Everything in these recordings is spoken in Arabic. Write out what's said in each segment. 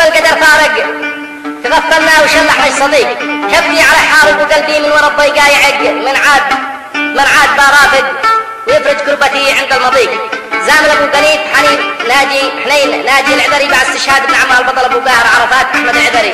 والقدر فارق تغفلنا وشلح الصديق كبدي على حارب وقلبي من ورا الضيقة يعق من عاد بارافق ويفرج كربتي عند المضيق زامل ابو قنيت حنين ناجي العذري بعد استشهاد ابن عمها البطل ابو قاهر عرفات احمد العذري.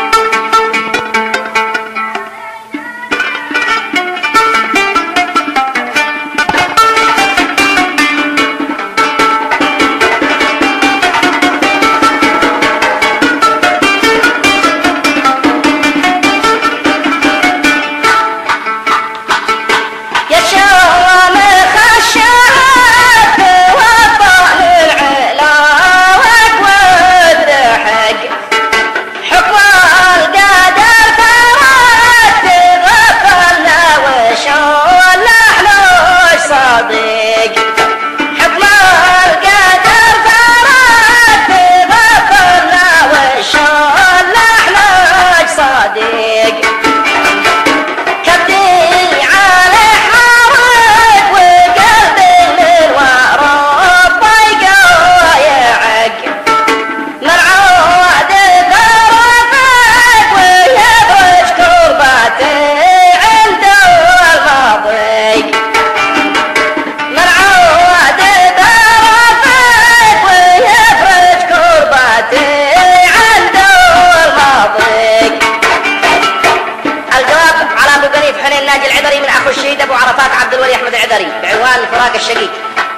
بعنوان فراق الشقيق.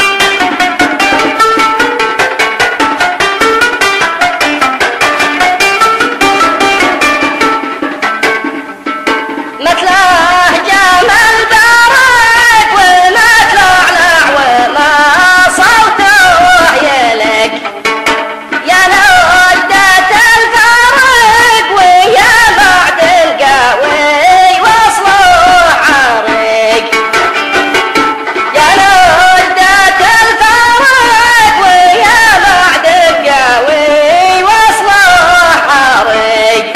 مثله جمال بارك وما تلعلع وما صوته يلك يا لودة الفرق ويا بعد القوي وصله عارق يا لودة الفرق ويا بعد القوي وصله عارق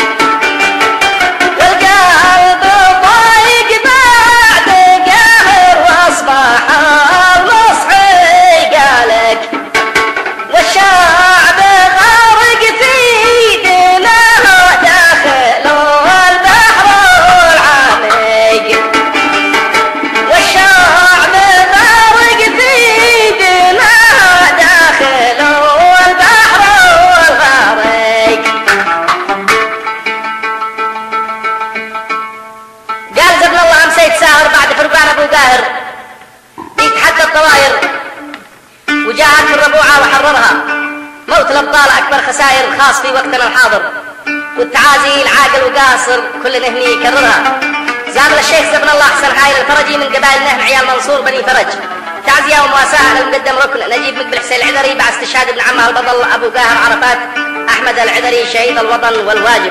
والقلب ضايق بعد قهر واصبح المصحي قالك والشعب غارق في دماء داخل البحر العميق والشعب غارق في دماء داخل البحر الغارق. قال زبن الله امسيت ساهر بعد فرقان ابو قاهر يتحدى الطواير وجاءت في الربوعة وحررها موت الابطال اكبر خسائر خاص في وقتنا الحاضر والتعازي العاقل وقاصر كل نهني يكررها. زامل الشيخ زبن الله حسن حايل الفرجي من قبائل نهن عيال منصور بني فرج تعزية ومواساة على المقدم ركن نجيب مقبل حسين العذري بعد استشهاد ابن عمه البطل ابو قاهر عرفات احمد العذري شهيد الوطن والواجب.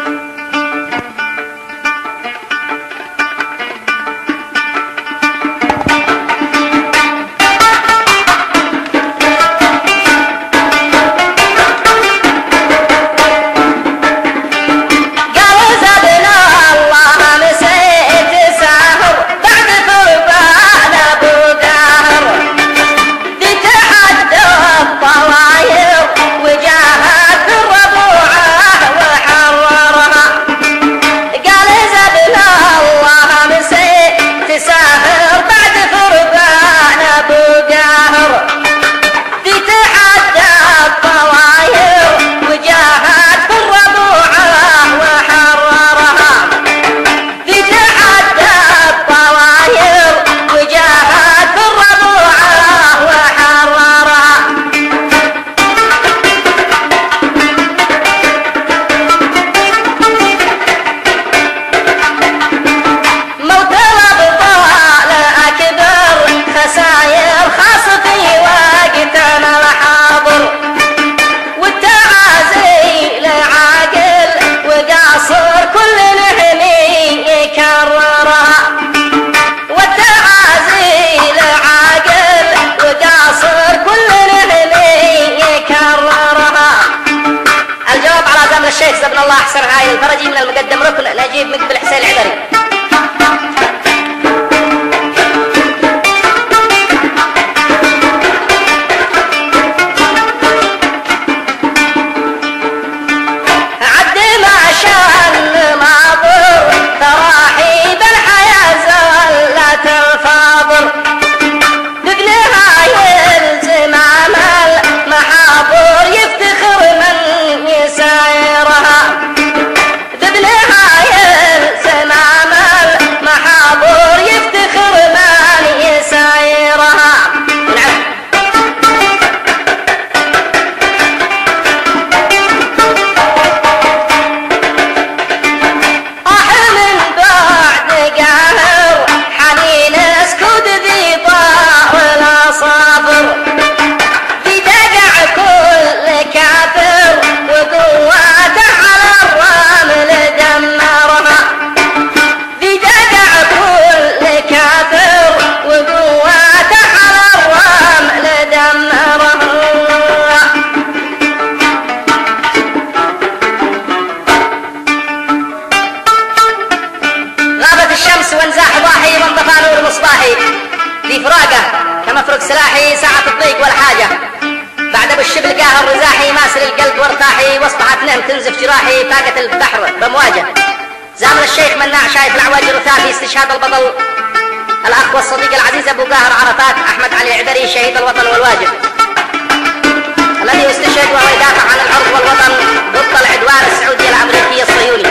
قال زبنا الله مسيت ساهر بعد فرقان ابو قاهر بتحدى الطواير وجاهت الربوعة وحررها الرزاحي ساعة الضيق والحاجة، بعد ابو الشبل قاهر الرزاحي ماسل القلب وارتاحي، واصبحت نهم تنزف جراحي طاقة البحر بمواجه. زامل الشيخ مناع شايف العواج رثافي، استشهاد البطل الاخ والصديق العزيز ابو قاهر عرفات احمد علي العدري شهيد الوطن والواجب، الذي استشهد وهو يدافع عن العرض والوطن ضد العدوان السعودي الامريكي الصهيوني.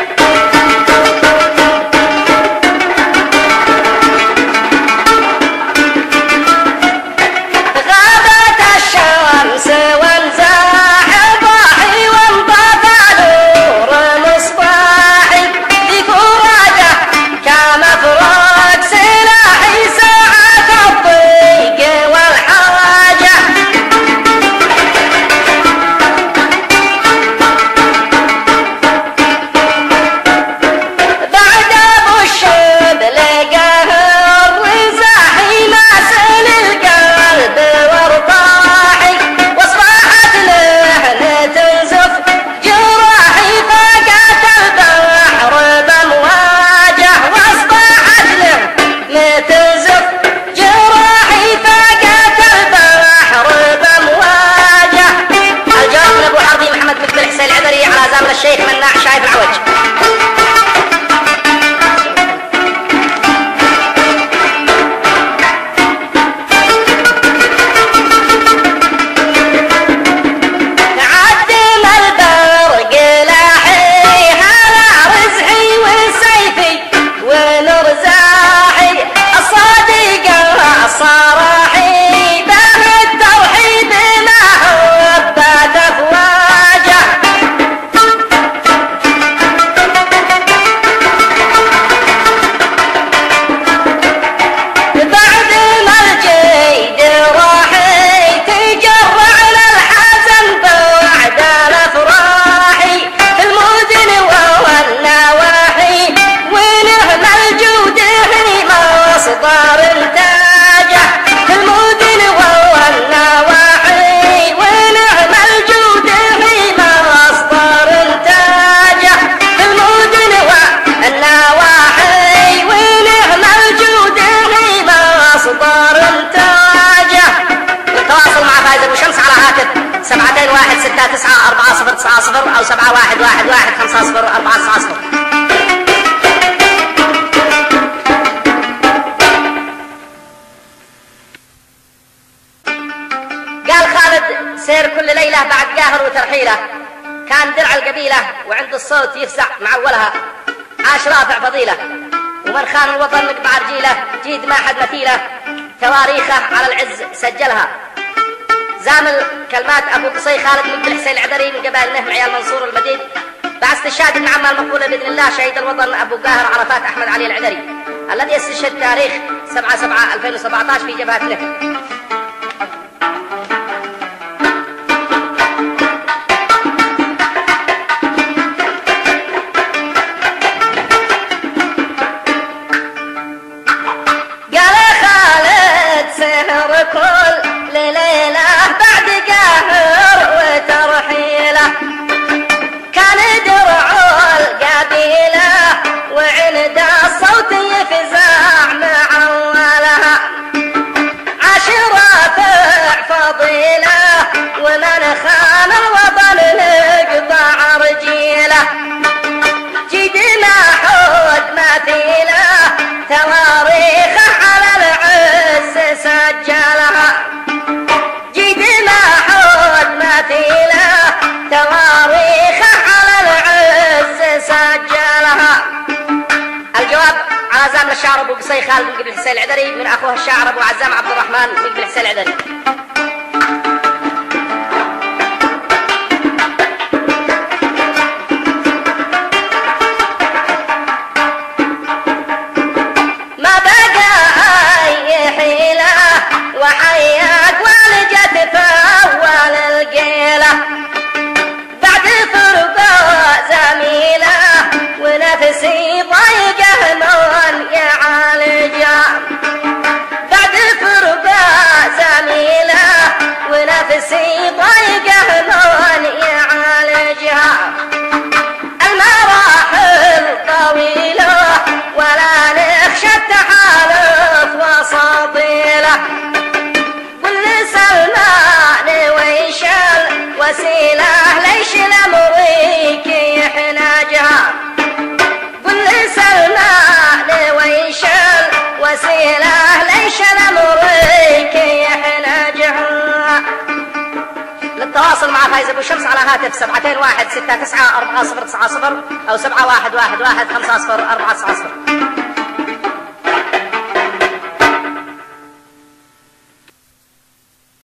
الشيخ مناع شايف العوج. تعدم البرق لاحي هلا رزحي وسيفي ونرزاحي الصديق الصراحي به التوحيد محبة افواجه. سبعتين واحد ستة تسعة أربعة صفر تسعة صفر أو 7111 5 صفر 4 9 صفر. قال خالد سير كل ليلة بعد قاهر وترحيله، كان درع القبيلة وعند الصوت يفزع مع أولها، عاش رافع فضيلة ومن خان الوطن نقطع رجيله، جيد ما حد مثيله تواريخه على العز سجلها. زامل كلمات ابو قصي خالد بن حسين العذري من قبائل نهم عيال منصور المديد، بعد استشهاد ابن عمه المقبوله باذن الله شهيد الوطن ابو قاهر عرفات احمد علي العذري، الذي استشهد تاريخ 7/7/2017 في جبهه نهم. قال خالد سهر كل ليلة بعد قاهر وترحيله، كان درع القبيلة وعند الصوت يفزع مع أولها، عاش رافع فضيلة ومن خان الوطن نقطع رجيله، جيد ما حد مثيله تواريخه على العز سجلها، مثيله تواريخه على العز سجلها. الجواب على زامل الشاعر ابو قصي خالد بن قبل حسين العذري من اخوه الشاعر ابو عزام عبد الرحمن بن قبل حسين العذري. ما بقى اي حيله وحياك والجت فاول القيله، بعد فرقه زميله ونفسي ضيقه من يعالجه، بعد فرقه زميله مع فايز أبو شمس على هاتف 721694090 أو 7111150490.